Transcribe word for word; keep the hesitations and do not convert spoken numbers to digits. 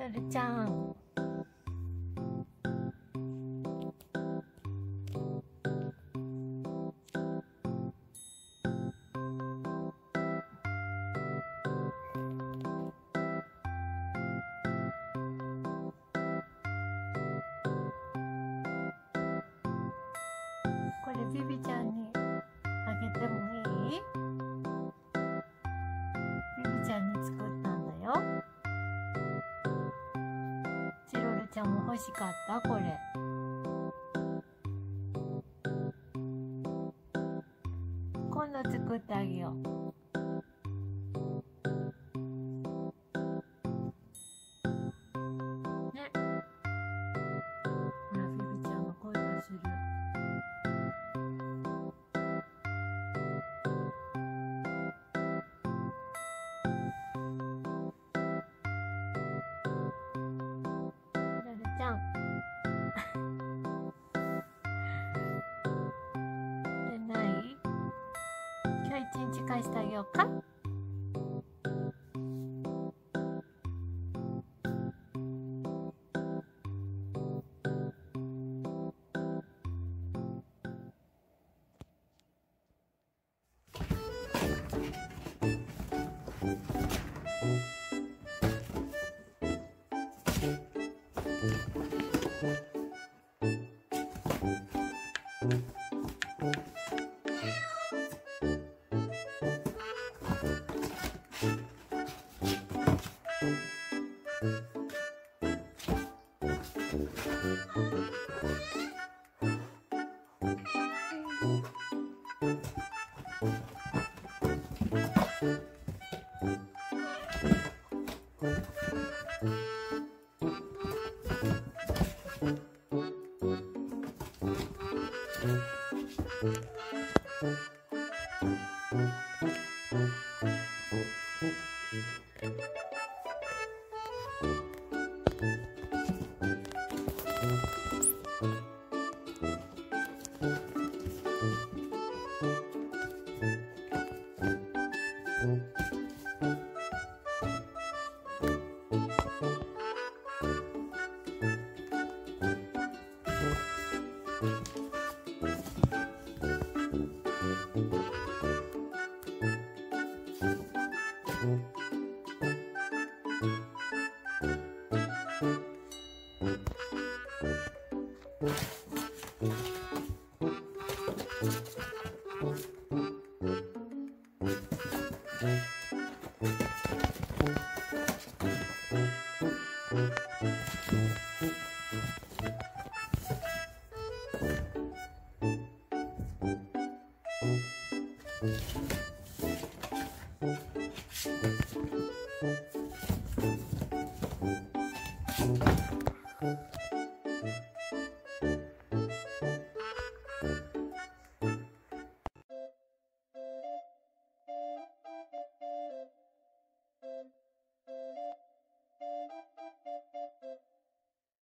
ルルちゃん。これビビちゃんにあげてもいい？ビビちゃんに作ったんだよ。チロルちゃんも欲しかった？これ。今度作ってあげよう。ね。ほら、ビビちゃんの声がする。ちゃんでない？今日一日返してあげようか。 うん。